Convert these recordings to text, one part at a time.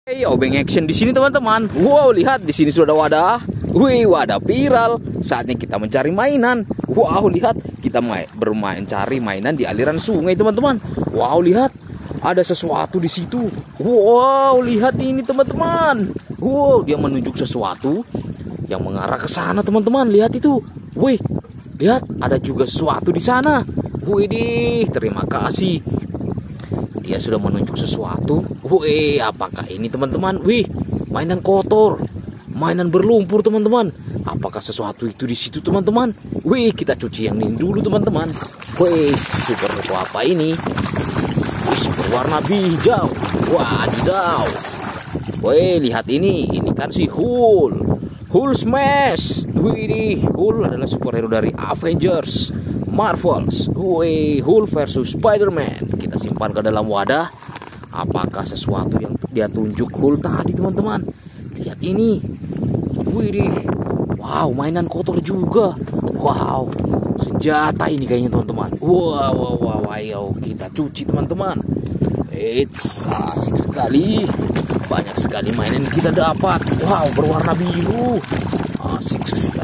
Hey, Obeng Action di sini teman-teman. Wow, lihat di sini sudah ada wadah. Wih, wadah viral. Saatnya kita mencari mainan. Wow, lihat kita bermain cari mainan di aliran sungai teman-teman. Wow, lihat ada sesuatu di situ. Wow, lihat ini teman-teman. Wow, dia menunjuk sesuatu yang mengarah ke sana teman-teman. Lihat itu. Wih, lihat ada juga sesuatu di sana. Wih, terima kasih. Dia sudah menunjuk sesuatu. Wih, apakah ini teman-teman? Wih, mainan kotor, mainan berlumpur teman-teman. Apakah sesuatu itu di situ teman-teman? Wih, kita cuci yang ini dulu teman-teman. Wih, super itu apa ini? Wih, berwarna hijau. Wadidaw. Wih, lihat ini kan si Hulk. Hulk Smash. Wih, Hulk adalah superhero dari Avengers, Marvels. Wih, Hulk versus Spider-Man. Kita simpan ke dalam wadah. Apakah sesuatu yang dia tunjuk Hulk tadi teman-teman? Lihat ini. Wih, wow, mainan kotor juga. Wow, senjata ini kayaknya teman-teman. Wow, ayo kita cuci teman-teman. Asik sekali. Banyak sekali mainan yang kita dapat. Wow, berwarna biru. Asik.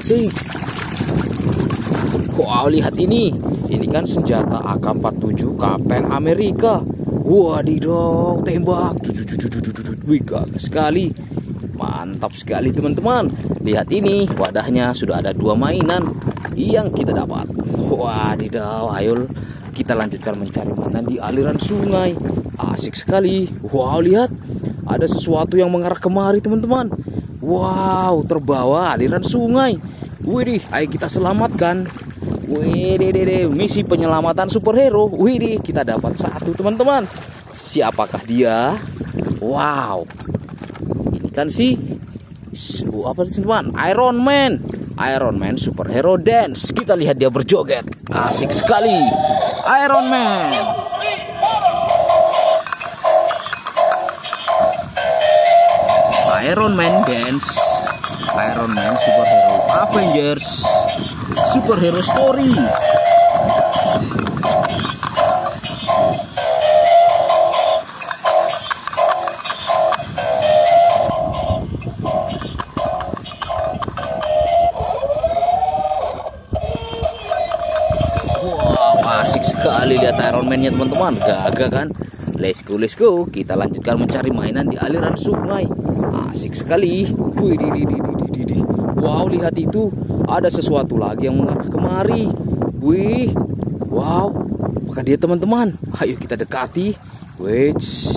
Wow, lihat ini. Ini kan senjata AK-47 Kapten Amerika. Wadidaw, tembak. Wih, gagah sekali. Mantap sekali teman-teman. Lihat ini, wadahnya sudah ada 2 mainan yang kita dapat. Wadidaw, ayo kita lanjutkan mencari mainan di aliran sungai. Asik sekali. Wow, lihat ada sesuatu yang mengarah kemari teman-teman. Wow, terbawa aliran sungai. Wih, ayo kita selamatkan. Wih, misi penyelamatan superhero. Wih, kita dapat 1 teman-teman. Siapakah dia? Wow, ini kan apa sih teman? Iron Man superhero dance. Kita lihat dia berjoget. Asik sekali. Iron Man. Iron Man dance. Iron Man superhero Avengers superhero story. Wow, asik sekali lihat Iron Man-nya teman-teman. Gagah kan? Let's go. Kita lanjutkan mencari mainan di aliran sungai. Asik sekali. Wih, wow, lihat itu. Ada sesuatu lagi yang mengarah kemari. Wih, wow. Apakah dia teman-teman? Ayo kita dekati. Wait.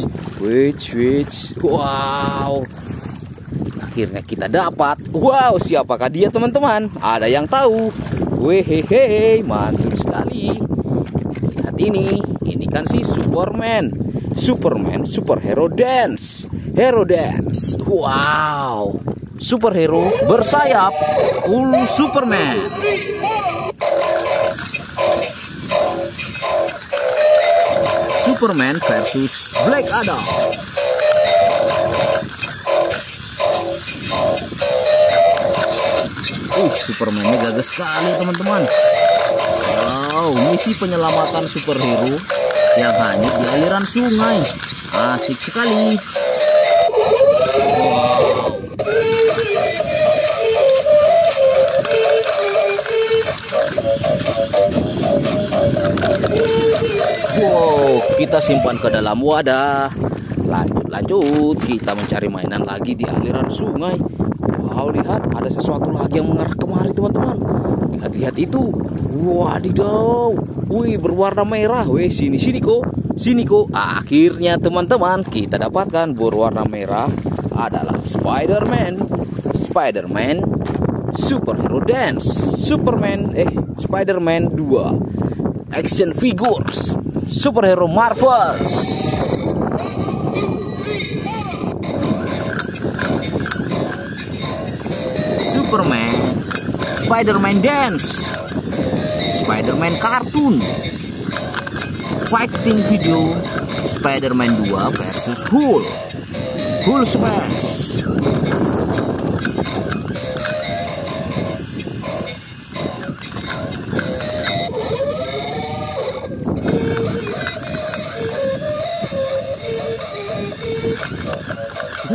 Wow. Akhirnya kita dapat. Wow, siapakah dia teman-teman? Ada yang tahu? Wih, mantul sekali. Lihat ini. Ini kan si Superman superhero dance. Hero dance. Wow. Superhero bersayap. Superman. Superman versus Black Adam. Superman-nya gagah sekali teman-teman. Wow, misi penyelamatan superhero yang hanyut di aliran sungai. Asik sekali. Wow, kita simpan ke dalam wadah. Lanjut, kita mencari mainan lagi di aliran sungai. Wow, lihat ada sesuatu lagi yang mengarah kemari teman-teman. Lihat itu. Wadidaw. Wih, berwarna merah. Wih, sini kok. Akhirnya teman-teman kita dapatkan berwarna merah adalah Spider-Man superhero dance. Spider-Man 2 action figures superhero Marvels. Superman Spider-Man dance. Spider-Man kartun fighting video. Spider-Man 2 versus Hulk Smash.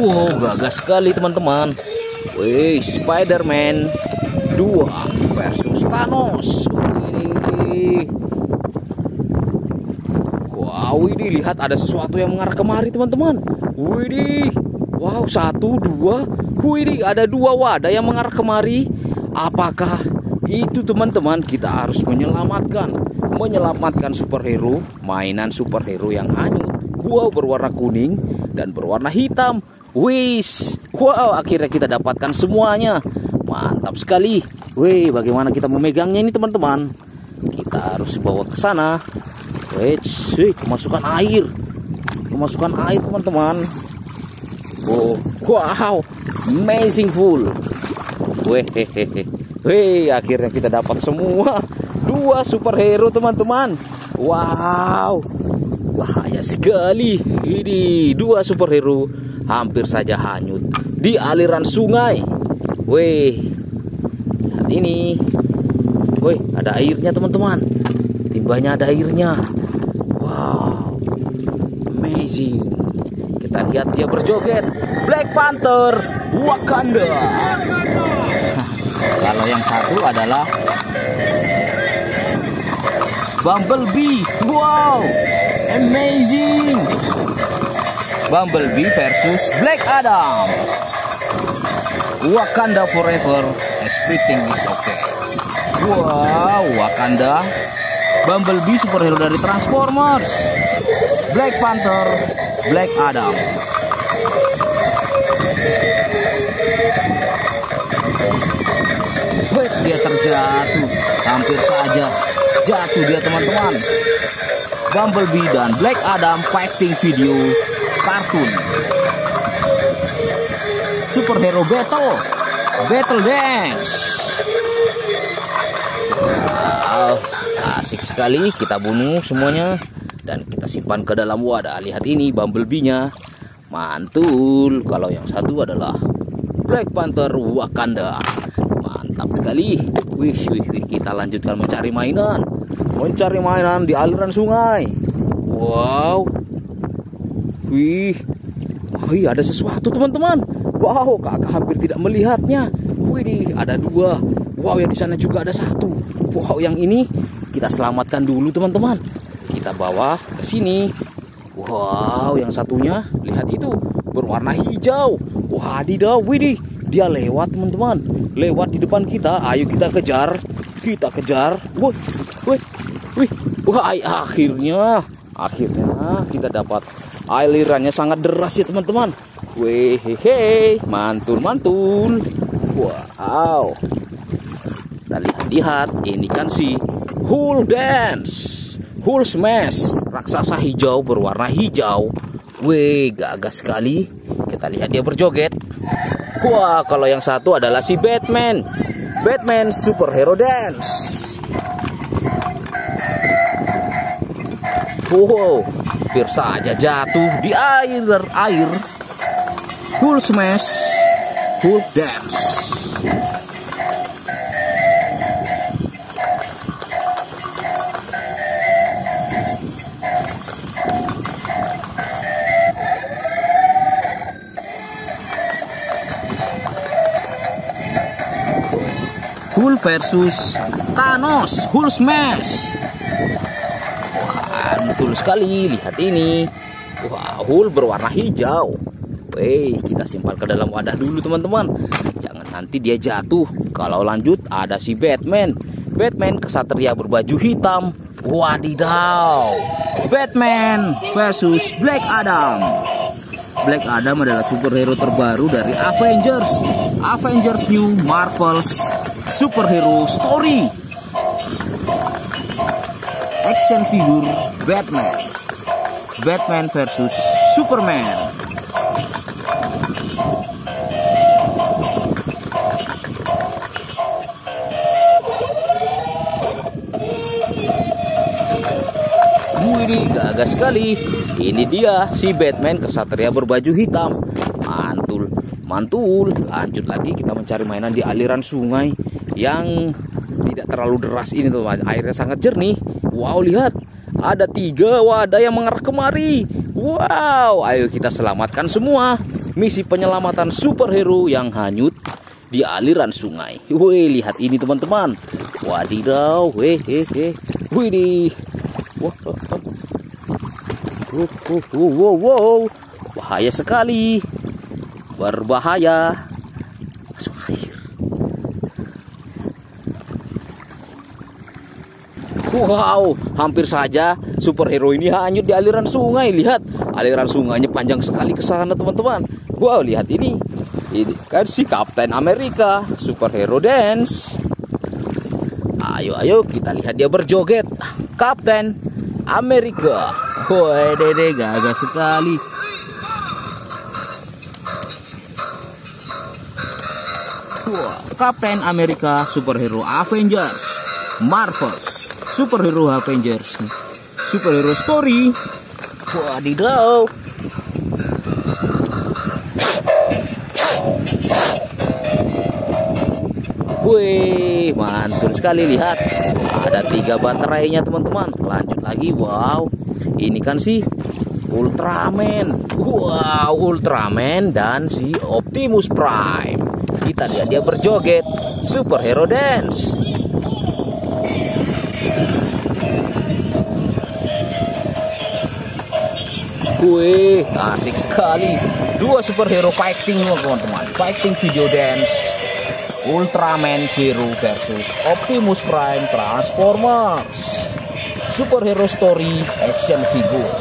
Wow, gagah sekali teman-teman. Wih, Spider-Man 2 versus Thanos. Wih. Wow, ini lihat ada sesuatu yang mengarah kemari teman-teman. Wih, wow, 1, 2. Wih, ada 2 wadah yang mengarah kemari. Apakah itu teman-teman? Kita harus menyelamatkan superhero, mainan superhero yang hanyut. Wow, berwarna kuning dan berwarna hitam. Wis, wow, akhirnya kita dapatkan semuanya. Mantap sekali. Wih, bagaimana kita memegangnya ini teman-teman? Kita harus dibawa ke sana. Wih, kemasukan air teman-teman. Oh, wow, amazing full. Wih, akhirnya kita dapat semua 2 superhero teman-teman. Wow, bahaya sekali. Ini 2 superhero hampir saja hanyut di aliran sungai. Wih, lihat ini. Wih, ada airnya teman-teman. Timbanya ada airnya. Wow, amazing. Kita lihat dia berjoget. Black Panther Wakanda. Kalau yang satu adalah Bumblebee. Wow, amazing. Bumblebee versus Black Adam. Wakanda forever, everything is okay. Wow, Wakanda. Bumblebee superhero dari Transformers. Black Panther, Black Adam. Wih, dia terjatuh. Hampir saja jatuh dia teman-teman. Bumblebee dan Black Adam fighting video kartun. Superhero battle dance. Wow, asik sekali. Kita bunuh semuanya dan kita simpan ke dalam wadah. Lihat ini Bumblebee-nya. Mantul. Kalau yang satu adalah Black Panther Wakanda. Mantap sekali. Wih, kita lanjutkan mencari mainan di aliran sungai. Wow. Wih, ada sesuatu teman-teman. Wow, kakak hampir tidak melihatnya. Wih, ada 2. Wow, yang di sana juga ada 1. Wow, yang ini kita selamatkan dulu teman-teman. Kita bawa ke sini. Wow, yang satunya lihat itu berwarna hijau. Wadidaw, widih, dia lewat teman-teman. Lewat di depan kita. Ayo kita kejar. Wah, akhirnya kita dapat alirannya sangat deras ya teman-teman. Mantul. Wow. Dan lihat, ini kan si Hulk Dance, Hulk Smash, raksasa hijau berwarna hijau. Wih, gagah sekali. Kita lihat dia berjoget. Wah, kalau yang satu adalah si Batman Superhero Dance. Wow, hampir saja jatuh di air. Hulk Smash, Hulk Dance. Hulk versus Thanos, Hulk Smash. Wah, betul sekali. Lihat ini. Wah, Hulk berwarna hijau. Wih, kita simpan ke dalam wadah dulu teman-teman. Jangan nanti dia jatuh. Kalau lanjut ada si Batman kesatria berbaju hitam. Wadidaw. Batman versus Black Adam. Black Adam adalah superhero terbaru dari Avengers New Marvel's Superhero Story. Action figure Batman versus Superman. Wih, gagah sekali. Ini dia si Batman kesatria berbaju hitam. Mantul. Lanjut lagi kita mencari mainan di aliran sungai yang tidak terlalu deras ini teman-teman. Airnya sangat jernih. Wow, lihat. Ada 3 wadah yang mengarah kemari. Wow, ayo kita selamatkan semua. misi penyelamatan superhero yang hanyut di aliran sungai. Wih, lihat ini teman-teman. Wadidaw, wih. Wih, wow. Bahaya sekali. Berbahaya. Masuk air. Wow, hampir saja superhero ini hanyut di aliran sungai. Lihat, aliran sungainya panjang sekali ke sana, teman-teman. Wow, lihat ini. Ini kan si Kapten Amerika, superhero dance. Ayo kita lihat dia berjoget. Kapten Amerika. Woi, dede gagah sekali. Wah, Kapten Amerika, superhero Avengers, Marvels, superhero Avengers, superhero story. Wadidaw. Wih, mantul sekali. Lihat, ada 3 baterainya teman-teman. Lanjut lagi. Wow, ini kan si Ultraman. Wow, Ultraman dan si Optimus Prime. Kita lihat dia berjoget, superhero dance. Wih, asik sekali. 2 superhero fighting teman-teman. Fighting video dance. Ultraman Zero versus Optimus Prime Transformers. Superhero story action figure.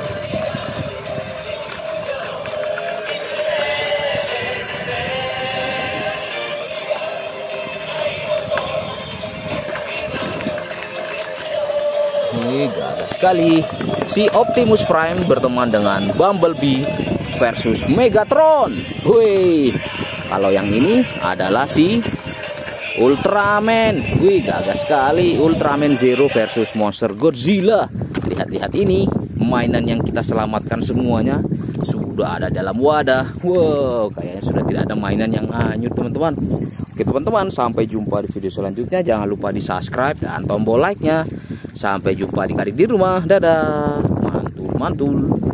Wih, gagah sekali. Si Optimus Prime berteman dengan Bumblebee versus Megatron. Wih, kalau yang ini adalah si Ultraman. Wih, gagah sekali. Ultraman Zero versus Monster Godzilla. Lihat-lihat ini, mainan yang kita selamatkan semuanya sudah ada dalam wadah. Wow, kayaknya sudah tidak ada mainan yang hanyut, teman-teman. Oke teman-teman, sampai jumpa di video selanjutnya. Jangan lupa di subscribe dan tombol like-nya. Sampai jumpa di Karik di Rumah. Dadah. Mantul.